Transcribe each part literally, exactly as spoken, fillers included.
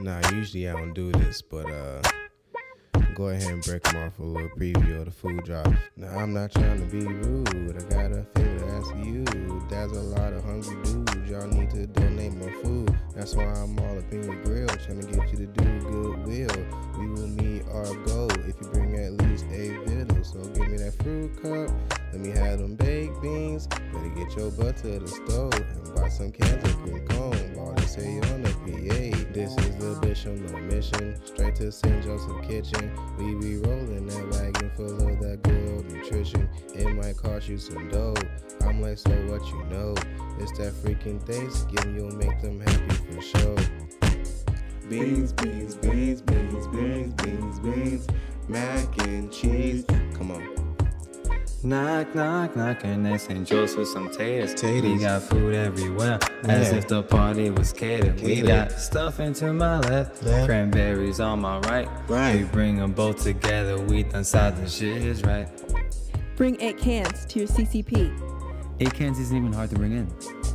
Nah, usually I don't do this, but uh, go ahead and break them off a little preview of the food drop. Now, I'm not trying to be rude. I got a favor to ask you. There's a lot of hungry dudes. Y'all need to donate more food. That's why I'm all up in your grill, trying to get you to do goodwill. We will meet our goal if you bring at least eight vittles. So give me that fruit cup. Let me have them baked beans. Better get your butt to the stove and buy some cans of cream cone while they say on the P A. This is the Bishop No Mission, straight to Saint Joseph Kitchen. We be rolling that wagon full of that good old nutrition. It might cost you some dough. I'm like, so what you know? It's that freaking Thanksgiving, you'll make them happy for sure. Beans, beans, beans, beans, beans, beans, beans, mac and cheese. Come on. Knock, knock, knockin' at Saint Joseph, some taters. Taters. We got food everywhere, as Yeah. if the party was catered. We Catered. got stuffing to my left, Left. cranberries on my right. Right. We bring them both together, we done side the shit is right. Bring eight cans to your C C P. Eight cans isn't even hard to bring in.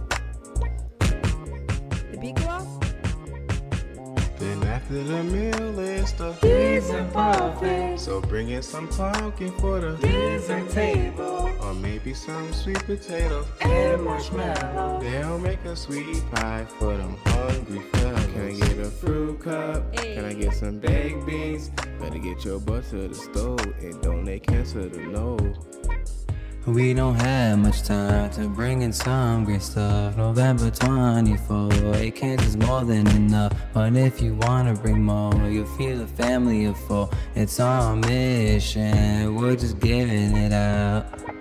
The beat go off? Then after the meal is the Dessert buffet. So bring in some pumpkin for the Dessert table. or maybe some sweet potato. And marshmallow. They'll make a sweet pie for them hungry fellas. Can I get a fruit cup? Can I get some baked beans? Better get your butt to the stove and donate cancer to Noll. We don't have much time to bring in some great stuff. November twenty-fourth, eight cans is more than enough. But if you wanna bring more, you'll feel a family of four. It's our mission, we're just giving it out.